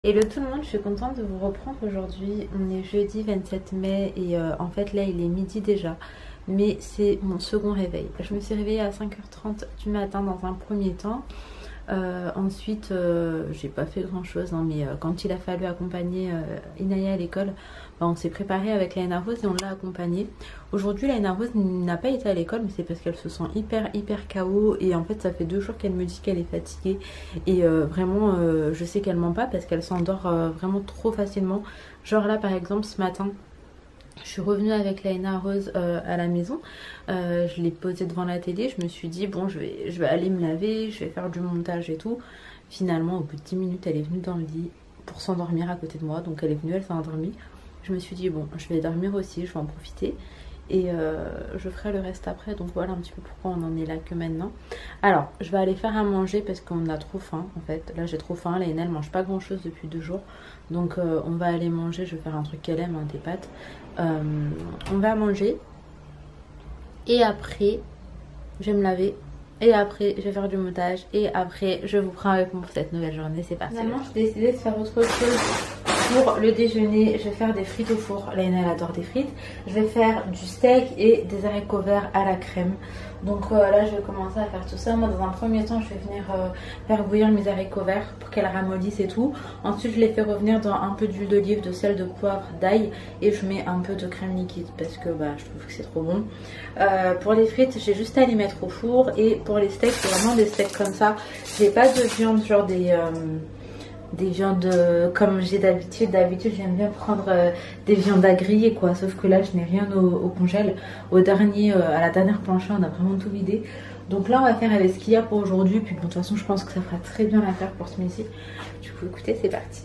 Hello tout le monde, je suis contente de vous reprendre aujourd'hui. On est jeudi 27 mai et en fait là il est midi déjà. Mais c'est mon second réveil. Je me suis réveillée à 5h30 du matin dans un premier temps. Ensuite, j'ai pas fait grand chose, hein, mais quand il a fallu accompagner Inaya à l'école, on s'est préparé avec Laina Rose et on l'a accompagnée. Aujourd'hui, Laina Rose n'a pas été à l'école, mais c'est parce qu'elle se sent hyper KO. Et en fait, ça fait 2 jours qu'elle me dit qu'elle est fatiguée. Et vraiment, je sais qu'elle ment pas parce qu'elle s'endort vraiment trop facilement. Genre là, par exemple, ce matin, je suis revenue avec Laina Rose à la maison, je l'ai posée devant la télé, je me suis dit bon je vais aller me laver, je vais faire du montage et tout. Finalement au bout de 10 minutes elle est venue dans le lit pour s'endormir à côté de moi, donc elle est venue, elle s'est endormie. Je me suis dit bon je vais dormir aussi, je vais en profiter et je ferai le reste après, donc voilà un petit peu pourquoi on en est là que maintenant. Alors je vais aller faire à manger parce qu'on a trop faim en fait, là j'ai trop faim, Laina elle mange pas grand chose depuis 2 jours. Donc on va aller manger, je vais faire un truc qu'elle aime, hein, des pâtes. On va manger et après je vais me laver et après je vais faire du montage et après je vous prends avec moi pour cette nouvelle journée. C'est parti. Finalement j'ai décidé de faire autre chose pour le déjeuner. Je vais faire des frites au four, Laina elle adore des frites. Je vais faire du steak et des haricots verts à la crème. Donc là je vais commencer à faire tout ça. Moi dans un premier temps je vais venir faire bouillir mes haricots verts pour qu'elles ramollissent et tout. Ensuite je les fais revenir dans un peu d'huile d'olive, de sel, de poivre, d'ail et je mets un peu de crème liquide parce que je trouve que c'est trop bon. Pour les frites j'ai juste à les mettre au four et pour les steaks c'est vraiment des steaks comme ça. J'ai pas de viande genre des viandes comme j'ai d'habitude. D'habitude j'aime bien prendre des viandes à griller quoi, sauf que là je n'ai rien au congèle. À la dernière planchée on a vraiment tout vidé, donc là on va faire avec ce qu'il y a pour aujourd'hui. Puis bon, de toute façon je pense que ça fera très bien l'affaire pour ce midi. Du coup écoutez, c'est parti.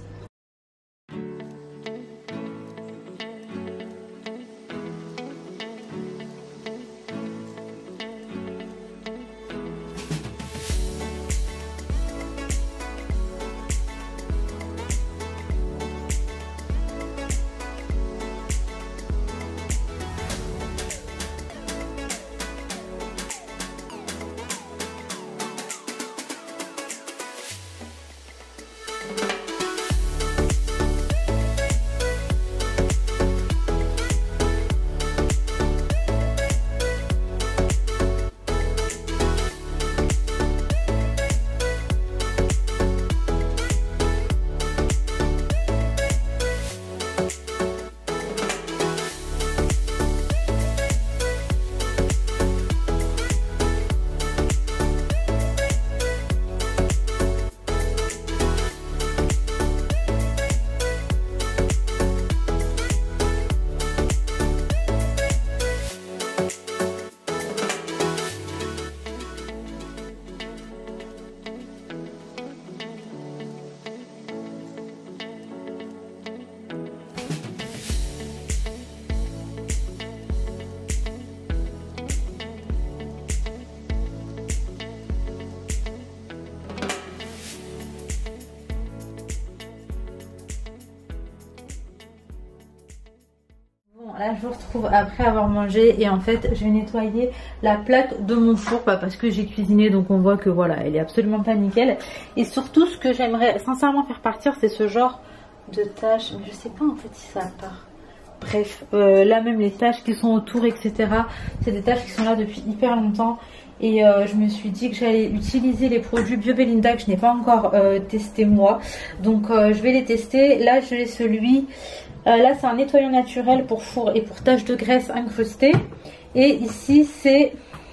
Là je vous retrouve après avoir mangé et en fait je vais nettoyer la plaque de mon four parce que j'ai cuisiné, donc on voit que voilà elle est absolument pas nickel. Et surtout ce que j'aimerais sincèrement faire partir c'est ce genre de taches, mais je sais pas en fait si ça part. Bref, là même les taches qui sont autour etc, c'est des taches qui sont là depuis hyper longtemps. Et je me suis dit que j'allais utiliser les produits Bio Belinda que je n'ai pas encore testé moi. Donc je vais les tester. Là j'ai celui, là c'est un nettoyant naturel pour four et pour taches de graisse incrustées. Et ici c'est...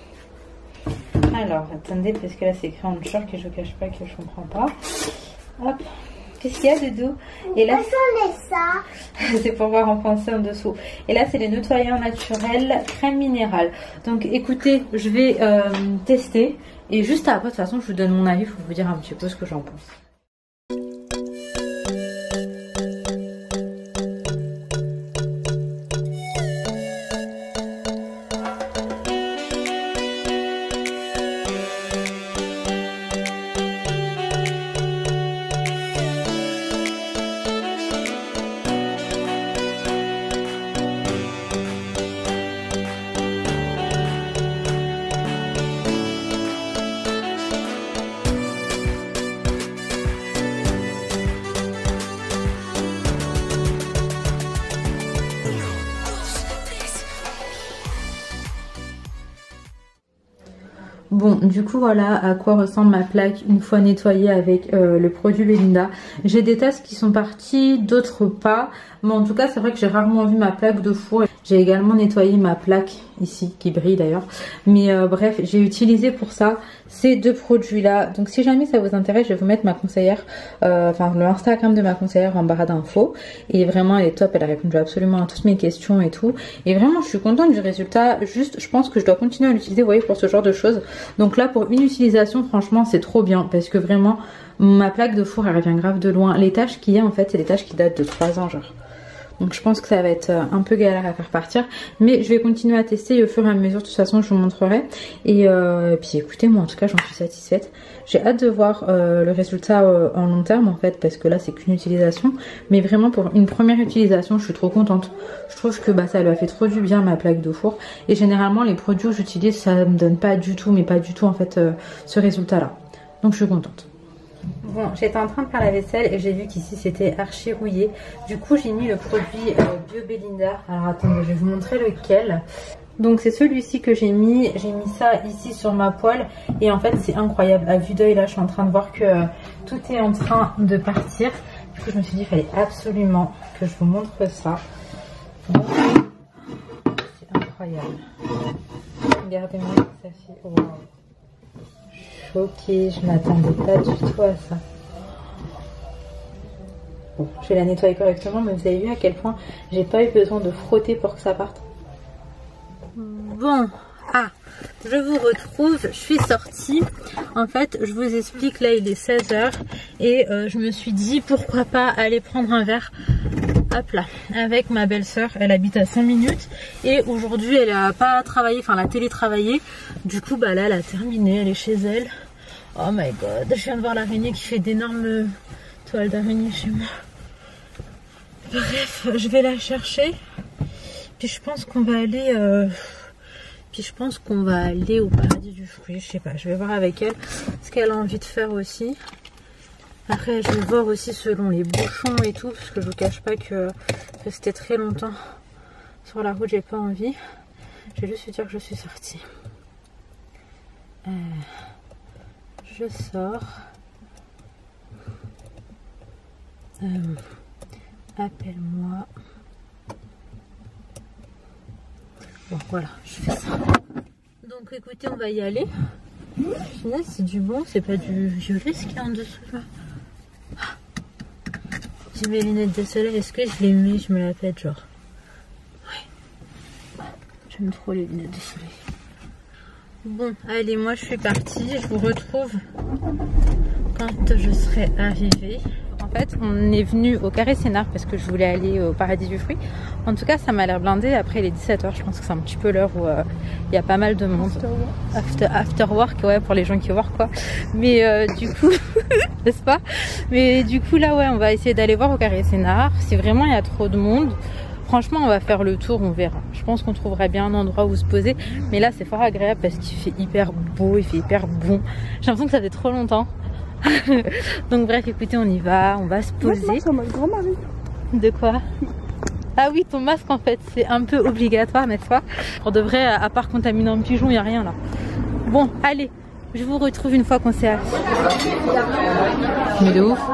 Alors attendez parce que là c'est écrit en short et je cache pas que je comprends pas. Hop. Qu'est-ce qu'il y a Doudou? Et là c'est pour voir en français en dessous. Et là c'est les nettoyants naturels crème minérale. Donc écoutez, je vais tester et juste après de toute façon je vous donne mon avis pour vous dire un petit peu ce que j'en pense. Bon, du coup voilà à quoi ressemble ma plaque une fois nettoyée avec le produit Belinda. J'ai des tasses qui sont parties, d'autres pas. Mais en tout cas c'est vrai que j'ai rarement vu ma plaque de four. J'ai également nettoyé ma plaque ici qui brille d'ailleurs. Mais bref, j'ai utilisé pour ça ces deux produits là. Donc si jamais ça vous intéresse, je vais vous mettre ma conseillère, enfin le Instagram de ma conseillère en barre d'infos. Et vraiment elle est top, elle a répondu absolument à toutes mes questions et tout. Et vraiment je suis contente du résultat. Juste je pense que je dois continuer à l'utiliser, vous voyez, pour ce genre de choses. Donc là pour une utilisation franchement c'est trop bien. Parce que vraiment ma plaque de four elle revient grave de loin. Les tâches qu'il y a en fait c'est des tâches qui datent de 3 ans genre. Donc je pense que ça va être un peu galère à faire partir. Mais je vais continuer à tester et au fur et à mesure de toute façon je vous montrerai. Et puis écoutez, moi en tout cas j'en suis satisfaite. J'ai hâte de voir le résultat en long terme en fait. Parce que là c'est qu'une utilisation. Mais vraiment pour une première utilisation je suis trop contente. Je trouve que ça lui a fait trop du bien ma plaque de four. Et généralement les produits que j'utilise ça me donne pas du tout, mais pas du tout en fait ce résultat là. Donc je suis contente. Bon, j'étais en train de faire la vaisselle et j'ai vu qu'ici c'était archi rouillé. Du coup j'ai mis le produit Bio Belinda. Alors attendez, je vais vous montrer lequel. Donc c'est celui-ci que j'ai mis ça ici sur ma poêle. Et en fait c'est incroyable, à vue d'œil là je suis en train de voir que tout est en train de partir. Du coup je me suis dit qu'il fallait absolument que je vous montre ça. C'est incroyable. Regardez-moi ça fait... Wow. Ok, je m'attendais pas du tout à ça. Bon, je vais la nettoyer correctement, mais vous avez vu à quel point j'ai pas eu besoin de frotter pour que ça parte. Bon, je vous retrouve, je suis sortie. En fait, je vous explique, là il est 16 h et je me suis dit pourquoi pas aller prendre un verre. Hop là, avec ma belle-sœur, elle habite à 5 minutes et aujourd'hui elle a pas travaillé, enfin elle a télétravaillé. Du coup là elle a terminé, elle est chez elle. Oh my god, je viens de voir l'araignée qui fait d'énormes toiles d'araignée chez moi. Bref, je vais la chercher. Puis je pense qu'on va aller au paradis du fruit. Je sais pas, je vais voir avec elle ce qu'elle a envie de faire aussi. Après je vais voir aussi selon les bouchons et tout, parce que je vous cache pas que c'était très longtemps sur la route, j'ai pas envie. Je vais juste vous dire que je suis sortie. Je sors. Appelle-moi. Bon voilà, je fais ça. Donc écoutez, on va y aller. Finalement c'est du bon, c'est pas du violet ce qu'il y a en dessous là. J'ai mes lunettes de soleil, est-ce que je les mets, je me la pète genre. Ouais. J'aime trop les lunettes de soleil. Bon, allez, moi je suis partie, je vous retrouve quand je serai arrivée. En fait, on est venu au Carré Sénart parce que je voulais aller au paradis du fruit. En tout cas, ça m'a l'air blindé. Après les 17 h, je pense que c'est un petit peu l'heure où il y a pas mal de monde. After work, ouais, pour les gens qui work quoi. Mais du coup, n'est-ce pas? Mais du coup là, ouais, on va essayer d'aller voir au Carré Sénart. Si vraiment il y a trop de monde, franchement, on va faire le tour, on verra. Je pense qu'on trouverait bien un endroit où se poser. Mais là, c'est fort agréable parce qu'il fait hyper beau, il fait hyper bon. J'ai l'impression que ça fait trop longtemps. Donc bref, écoutez, on y va, on va se poser. De quoi? Ah oui, ton masque en fait, c'est un peu obligatoire, n'est-ce pas? Pour de vrai, à part contaminer un pigeon, il n'y a rien là. Bon, allez, je vous retrouve une fois qu'on s'est assis. Mais de ouf.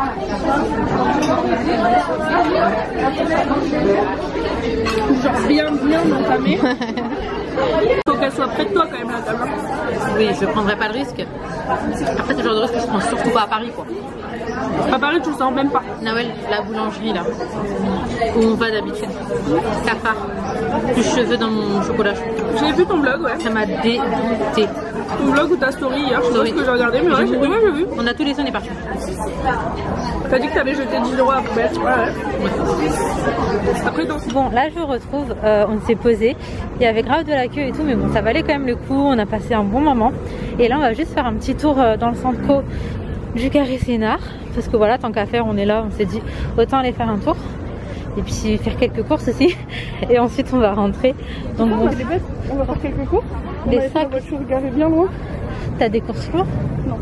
Genre bien entamé. Faut qu'elle soit près de toi quand même la table. Oui, je prendrai pas le risque. Après, c'est le genre de risque que je prends surtout pas à Paris quoi. À Paris, tu le sens même pas. Noël, la boulangerie là, où on va d'habitude. Cafard, plus cheveux dans mon chocolat chaud. J'ai vu ton vlog, ouais. Ça m'a dégoûté. Ton vlog ou ta story hier, je sais pas ce que j'ai regardé, mais ouais, j'ai vu. On a tous les sons, on est parti. T'as dit que t'avais jeté 10 € à la poubelle, ouais. Après, donc... Bon, là je vous retrouve, on s'est posé. Il y avait grave de la queue et tout, mais bon, ça valait quand même le coup. On a passé un bon moment. Et là, on va juste faire un petit tour dans le centre co du Carré Sénart. Parce que voilà, tant qu'à faire, on est là, on s'est dit autant aller faire un tour. Et puis faire quelques courses aussi. Et ensuite, on va rentrer. Donc, bon, on va faire quelques courses. On des va sacs. la voiture garée bien loin. T'as des courses lourdes? Non.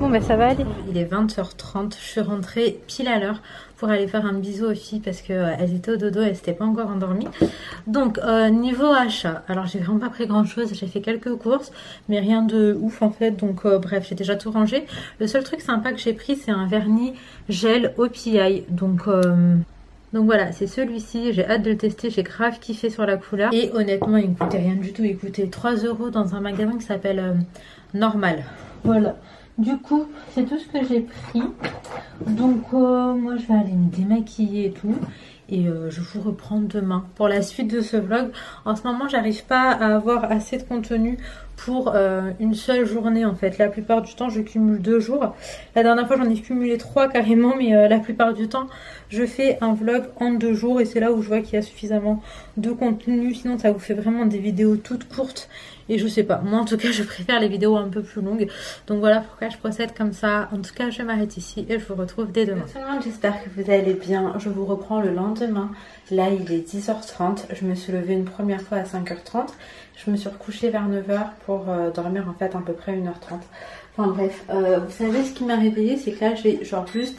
Bon bah ça va aller. Il est 20h30, je suis rentrée pile à l'heure pour aller faire un bisou aux filles parce qu'elles étaient au dodo, elles n'étaient pas encore endormies. Donc niveau achat, alors j'ai vraiment pas pris grand chose, j'ai fait quelques courses mais rien de ouf en fait. Donc bref, j'ai déjà tout rangé. Le seul truc sympa que j'ai pris c'est un vernis gel OPI. Donc voilà, c'est celui-ci, j'ai hâte de le tester, j'ai grave kiffé sur la couleur. Et honnêtement, il ne coûtait rien du tout, il coûtait 3 € dans un magasin qui s'appelle Normal. Voilà, du coup, c'est tout ce que j'ai pris. Donc moi, je vais aller me démaquiller et tout. Et je vous reprends demain pour la suite de ce vlog. En ce moment, j'arrive pas à avoir assez de contenu pour une seule journée en fait. La plupart du temps, je cumule 2 jours. La dernière fois, j'en ai cumulé 3 carrément, mais la plupart du temps, je fais un vlog en 2 jours et c'est là où je vois qu'il y a suffisamment de contenu. Sinon, ça vous fait vraiment des vidéos toutes courtes. Et je sais pas, moi en tout cas je préfère les vidéos un peu plus longues. Donc voilà pourquoi je procède comme ça. En tout cas je m'arrête ici et je vous retrouve dès demain. Tout le monde, j'espère que vous allez bien. Je vous reprends le lendemain. Là il est 10h30. Je me suis levée une première fois à 5h30. Je me suis recouchée vers 9h pour dormir en fait à peu près 1h30. Enfin bref, vous savez ce qui m'a réveillée, c'est que là j'ai genre juste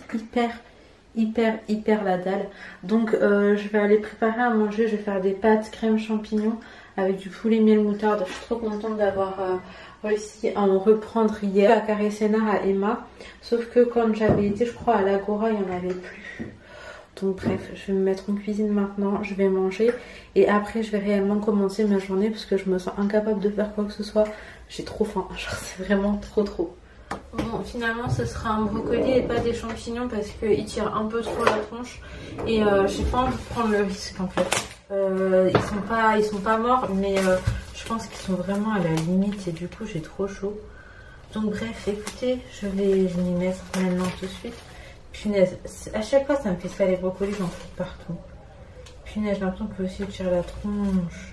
hyper la dalle. Donc je vais aller préparer à manger. Je vais faire des pâtes crème champignons avec du poulet miel moutarde. Je suis trop contente d'avoir réussi à en reprendre hier. À Carré-Sénard à Emma. Sauf que quand j'avais été, je crois, à l'Agora, il n'y en avait plus. Donc bref, je vais me mettre en cuisine maintenant. Je vais manger. Et après, je vais réellement commencer ma journée parce que je me sens incapable de faire quoi que ce soit. J'ai trop faim. Genre, c'est vraiment trop. Bon, finalement, ce sera un brocoli et pas des champignons parce qu'ils tirent un peu trop la tronche. Et j'ai pas envie de prendre le risque en fait. Ils sont pas morts, mais je pense qu'ils sont vraiment à la limite et du coup j'ai trop chaud. Donc bref, écoutez, je vais m'y mettre maintenant tout de suite. Punaise, à chaque fois ça me fait ça les brocolis, j'en fous partout. Punaise, j'ai l'impression que aussi tirer la tronche.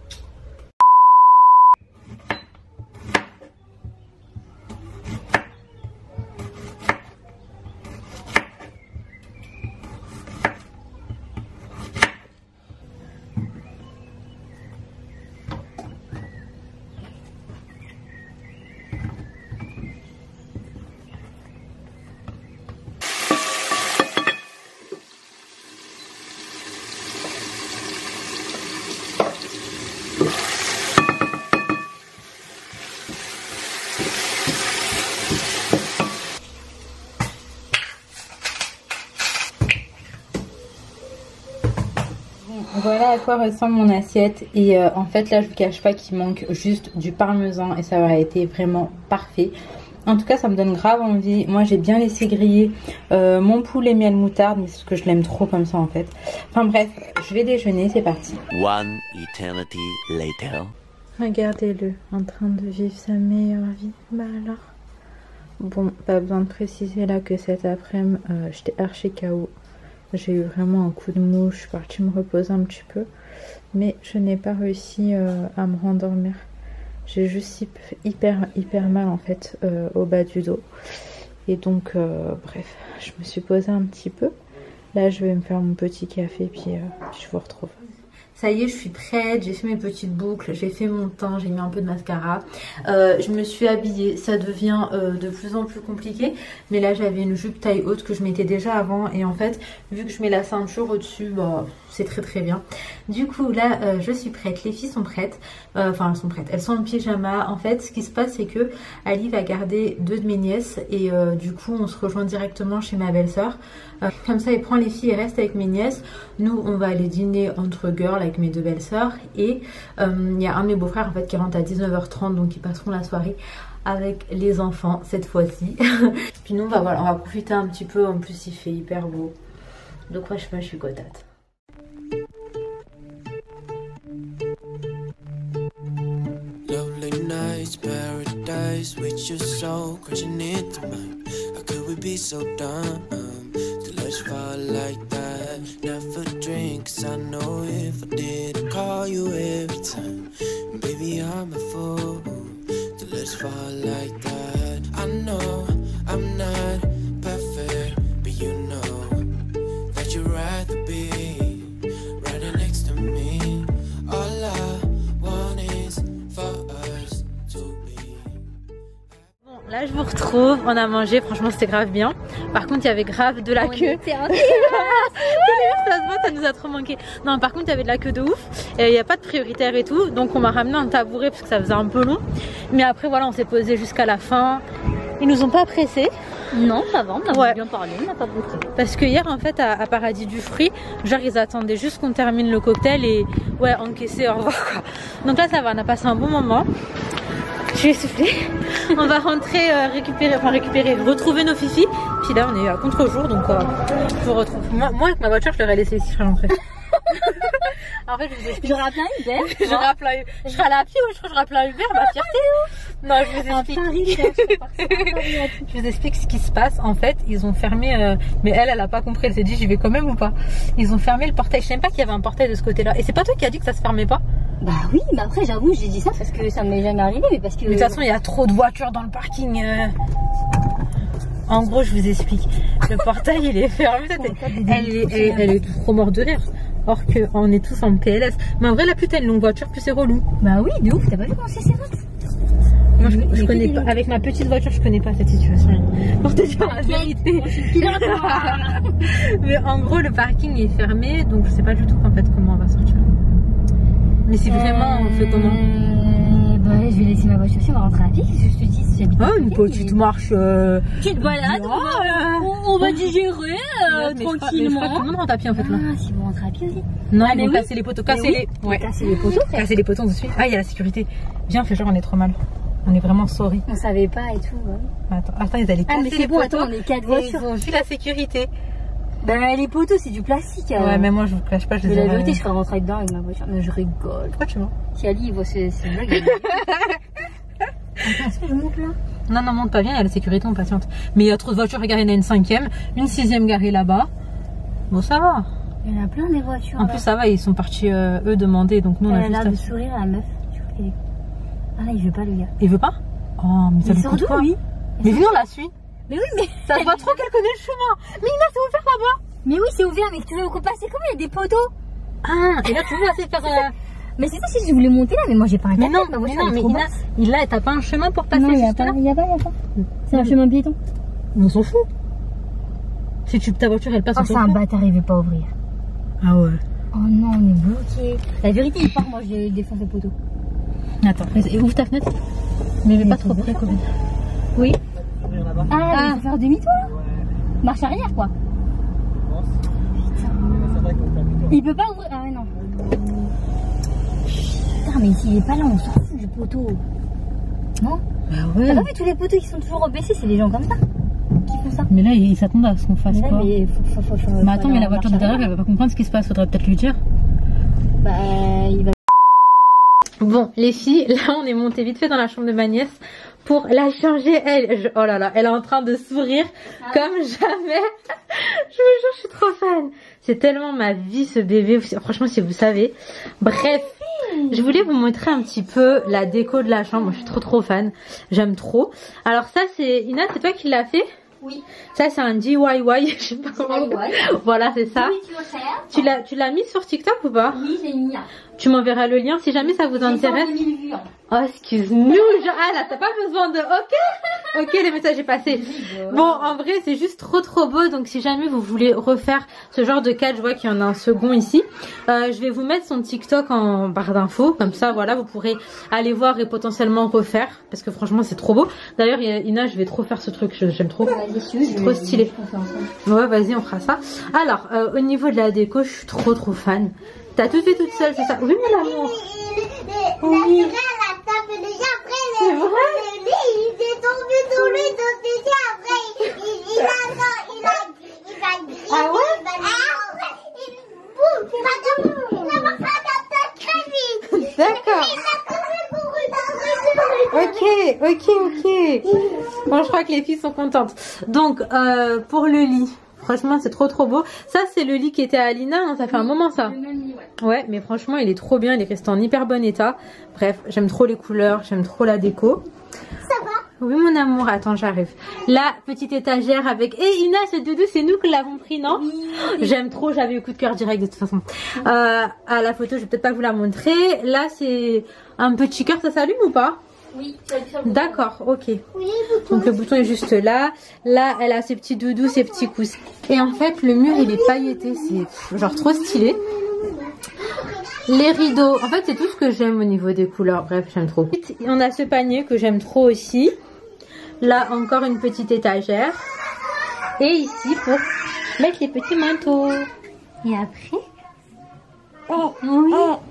Voilà à quoi ressemble mon assiette et en fait là je vous cache pas qu'il manque juste du parmesan et ça aurait été vraiment parfait. En tout cas ça me donne grave envie. Moi j'ai bien laissé griller mon poulet miel moutarde mais c'est parce que je l'aime trop comme ça en fait. Enfin bref, je vais déjeuner, c'est parti. One eternity later. Regardez-le en train de vivre sa meilleure vie. Bah alors. Bon, pas besoin de préciser là que cet après-midi j'étais archi KO. J'ai eu vraiment un coup de mou, je suis partie me reposer un petit peu. Mais je n'ai pas réussi à me rendormir. J'ai juste hyper mal en fait au bas du dos. Et donc, bref, je me suis posée un petit peu. Là, je vais me faire mon petit café puis je vous retrouve. Ça y est, je suis prête, j'ai fait mes petites boucles, j'ai fait mon teint, j'ai mis un peu de mascara. Je me suis habillée, ça devient de plus en plus compliqué. Mais là, j'avais une jupe taille haute que je mettais déjà avant. Et en fait, vu que je mets la ceinture au-dessus, bah, c'est très bien. Du coup, là, je suis prête. Les filles sont prêtes. Enfin, elles sont prêtes. Elles sont en pyjama. En fait, ce qui se passe, c'est que Ali va garder 2 de mes nièces. Et du coup, on se rejoint directement chez ma belle-sœur. Comme ça, il prend les filles et reste avec mes nièces. Nous, on va aller dîner entre girls avec mes 2 belles-sœurs. Et il y a un de mes beaux-frères en fait qui rentre à 19h30. Donc, ils passeront la soirée avec les enfants cette fois-ci. Puis nous, on va profiter un petit peu. En plus, il fait hyper beau. Donc, moi, je suis contente. Paradise with your soul crashing into mine. How could we be so dumb to let's fall like that? Never drink, 'cause I know if I did, I'd call you every time. Baby, I'm a fool to let's fall like that. I know I'm not perfect, but you know that you'd rather be right next to me. All I want is for us. Là je vous retrouve, on a mangé, franchement c'était grave bien. Par contre il y avait grave de la queue. Ça nous a trop manqué. Non par contre il y avait de la queue de ouf. Il n'y a pas de prioritaire et tout. Donc on m'a ramené un tabouret parce que ça faisait un peu long. Mais après voilà on s'est posé jusqu'à la fin. Ils nous ont pas pressés. Non ça va, on a bien parlé, on n'a pas beaucoup. Parce que hier en fait à Paradis du Fruit, genre ils attendaient juste qu'on termine le cocktail et ouais encaisser, au revoir quoi. Donc là ça va, on a passé un bon moment. Je suis essoufflée. On va rentrer retrouver nos fifis. Puis là on est à contre-jour donc je vous retrouve. Moi avec ma voiture je l'aurais laissée ici, je serais rentrée. En fait je vous explique. J'aurais appelé un Uber. Je serais allée à pied ou je serais appelé un Uber, ma fierté. Non je vous explique. Je vous explique ce qui se passe. En fait ils ont fermé, mais elle a pas compris, elle s'est dit j'y vais quand même ou pas. Ils ont fermé le portail, je savais même pas qu'il y avait un portail de ce côté là. Et c'est pas toi qui as dit que ça se fermait pas? Bah oui, mais après j'avoue j'ai dit ça parce que ça m'est jamais arrivé, mais parce que... Mais de toute façon il y a trop de voitures dans le parking. En gros je vous explique, le portail il est fermé, elle est trop morte de rire. Or qu'on est tous en PLS. Mais en vrai la plus t'as une longue voiture plus c'est relou. Bah oui de ouf, t'as pas vu comment c'est serré? Moi je connais pas, avec ma petite voiture je connais pas cette situation. Pour te dire la vérité. Mais en gros le parking est fermé donc je sais pas du tout en fait comment on va sortir. Mais si vraiment on fait comment? Bah je vais laisser ma voiture, on va rentrer à pied, qu'est-ce que je te dis si j'habite. Oh une petite marche. Tu te balades, on va digérer tranquillement. Tout le monde rentre à pied en fait là. Ah si vous rentrez à pied aussi. Non ils vont casser les poteaux, casser les poteaux. Casser les poteaux tout de suite. Ah il y a la sécurité. Viens fais genre on est trop mal. On est vraiment sorry. On savait pas et tout. Ouais. Attends ils allaient casser les poteaux. Attends on est 4 voitures. Ils ont vu la sécurité. Bah les poteaux c'est du plastique. Ouais mais moi je vous cache pas, je les ai. Mais la vérité je serais rentrée dedans avec ma voiture. Mais je rigole. Pourquoi tu mens? Si Ali il voit c'est blague. Attends, est-ce que je monte là? Non monte pas bien, il y a la sécurité, on patiente. Mais il y a trop de voitures, regardez il y en a une 5e, une 6e garée là-bas. Bon ça va. Il y en a plein des voitures. En plus ça va, ils sont partis eux demander donc nous on a juste. Elle a l'air de sourire à la meuf. Ah là il veut pas le gars. Il veut pas? Oh mais ça lui coûte quoi? Oui. Mais viens on la suit. Mais oui mais ça se voit trop qu'elle connaît le chemin. Mais Ina c'est ouvert là-bas. Mais oui c'est ouvert mais tu veux passer comment? Il y a des poteaux. Ah et là tu veux assez faire Mais c'est ça si je voulais monter là mais moi j'ai pas un mais non mais Ina t'as pas un chemin pour passer? Non il y a pas. C'est un chemin piéton. On s'en fout. Si ta voiture elle passe. Oh c'est un bâtard il veut pas ouvrir. Ah ouais. Oh non on est bloqué. La vérité il part, moi je défonce le poteau. Attends ouvre ta fenêtre. Mais pas trop près quand même. Oui. Ah il faut faire demi-tour là. Marche arrière quoi. Il peut pas ouvrir. Ah ouais non. Putain mais s'il est pas là on s'en fout du poteau. Non? Bah ouais. T'as pas vu tous les poteaux qui sont toujours rebaissés? C'est des gens comme ça qui font ça. Mais là ils s'attendent à ce qu'on fasse quoi. Mais mais attends mais la voiture de derrière elle va pas comprendre ce qui se passe, faudrait peut-être lui dire. Bah il va. Bon les filles, là on est monté vite fait dans la chambre de ma nièce pour la changer. Oh là là, elle est en train de sourire comme jamais. Je vous jure je suis trop fan. C'est tellement ma vie ce bébé, franchement si vous savez. Bref, je voulais vous montrer un petit peu la déco de la chambre. Moi je suis trop fan, j'aime trop. Alors ça c'est Ina, c'est toi qui l'as fait? Oui. Ça c'est un DIY, je sais pas comment. Voilà c'est ça. Tu l'as mis sur TikTok ou pas? Oui j'ai mis. Tu m'enverras le lien si jamais ça vous intéresse. Oh excuse-nous, ah là t'as pas besoin de... Ok le message est passé. Bon en vrai c'est juste trop beau. Donc si jamais vous voulez refaire ce genre de cadre, je vois qu'il y en a un second ici. Je vais vous mettre son TikTok en barre d'infos. Comme ça voilà vous pourrez aller voir et potentiellement refaire. Parce que franchement c'est trop beau. D'ailleurs Ina je vais trop faire ce truc, j'aime trop. C'est trop stylé. Ouais vas-y on fera ça. Alors au niveau de la déco je suis trop fan. T'as tout fait toute seule c'est ça? Oui mon amour. Oui. C'est vrai? Il s'est tombé dans le dos après. Il a ah ouais? D'accord. Ok. Bon je crois que les filles sont contentes. Donc pour le lit, franchement c'est trop beau. Ça c'est le lit qui était à Alina, hein, ça fait un moment ça. Le même lit, ouais mais franchement il est trop bien, il est resté en hyper bon état. Bref j'aime trop les couleurs, j'aime trop la déco. Ça va? Oui mon amour, attends j'arrive. La petite étagère avec... Ina ce doudou c'est nous qui l'avons pris non? Oui. J'aime trop, j'avais eu coup de cœur direct de toute façon. À la photo je vais peut-être pas vous la montrer. Là c'est un petit cœur, ça s'allume ou pas? Oui, tu appuies sur le bouton. D'accord, ok. Oui, le bouton. Donc le bouton est juste là. Là, elle a ses petits doudous, ses petits coussins. Et en fait, le mur, il est pailleté. C'est genre trop stylé. Les rideaux, en fait, c'est tout ce que j'aime au niveau des couleurs. Bref, j'aime trop. On a ce panier que j'aime trop aussi. Là, encore une petite étagère. Et ici, pour mettre les petits manteaux. Et après... Oui,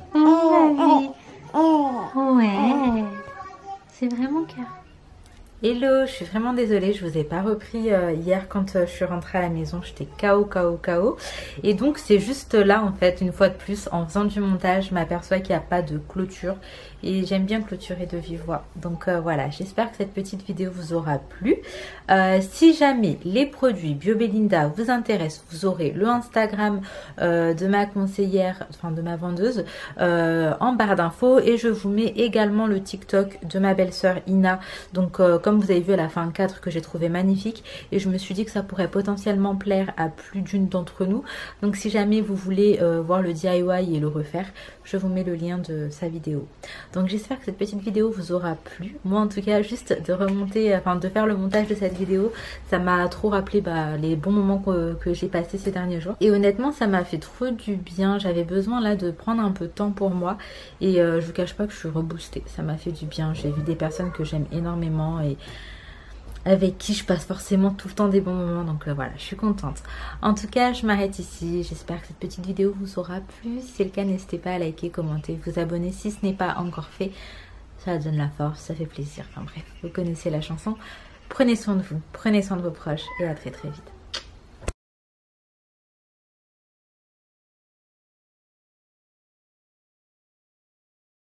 ouais. C'est vraiment cœur. Hello, je suis vraiment désolée, je vous ai pas repris hier quand je suis rentrée à la maison, j'étais KO. Et donc c'est juste là en fait, une fois de plus, en faisant du montage, je m'aperçois qu'il n'y a pas de clôture. Et j'aime bien clôturer de vive voix. Donc voilà, j'espère que cette petite vidéo vous aura plu. Si jamais les produits BioBelinda vous intéressent, vous aurez le Instagram de ma conseillère, enfin de ma vendeuse, en barre d'infos. Et je vous mets également le TikTok de ma belle-sœur Ina. Donc comme vous avez vu à la fin 4 que j'ai trouvé magnifique. Et je me suis dit que ça pourrait potentiellement plaire à plus d'une d'entre nous. Donc si jamais vous voulez voir le DIY et le refaire, je vous mets le lien de sa vidéo. Donc j'espère que cette petite vidéo vous aura plu. Moi en tout cas, juste de remonter, enfin de faire le montage de cette vidéo, ça m'a trop rappelé les bons moments que j'ai passés ces derniers jours. Et honnêtement, ça m'a fait trop du bien. J'avais besoin là de prendre un peu de temps pour moi. Et je vous cache pas que je suis reboostée. Ça m'a fait du bien. J'ai vu des personnes que j'aime énormément et avec qui je passe forcément tout le temps des bons moments. Donc voilà, je suis contente. En tout cas, je m'arrête ici. J'espère que cette petite vidéo vous aura plu. Si c'est le cas, n'hésitez pas à liker, commenter, vous abonner si ce n'est pas encore fait. Ça donne la force, ça fait plaisir. Enfin bref, vous connaissez la chanson. Prenez soin de vous, prenez soin de vos proches et à très très vite.